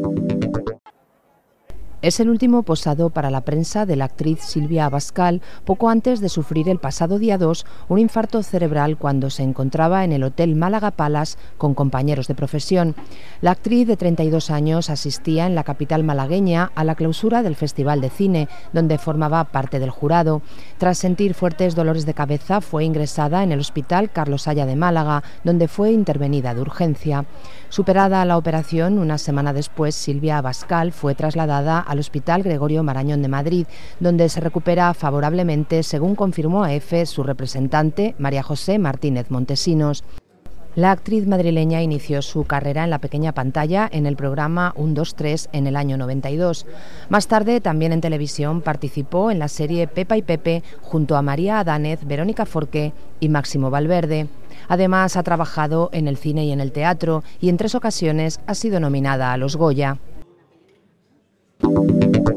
Es el último posado para la prensa de la actriz Silvia Abascal, poco antes de sufrir el pasado día 2 un infarto cerebral cuando se encontraba en el Hotel Málaga Palace con compañeros de profesión. La actriz de 32 años asistía en la capital malagueña a la clausura del Festival de Cine, donde formaba parte del jurado. Tras sentir fuertes dolores de cabeza, fue ingresada en el Hospital Carlos Haya de Málaga, donde fue intervenida de urgencia. Superada la operación, una semana después, Silvia Abascal fue trasladada al Hospital Gregorio Marañón de Madrid, donde se recupera favorablemente, según confirmó a EFE su representante, María José Martínez Montesinos. La actriz madrileña inició su carrera en la pequeña pantalla en el programa 1, 2, 3 en el año 92. Más tarde, también en televisión, participó en la serie Pepa y Pepe junto a María Adánez, Verónica Forqué y Máximo Valverde. Además, ha trabajado en el cine y en el teatro y en 3 ocasiones ha sido nominada a los Goya.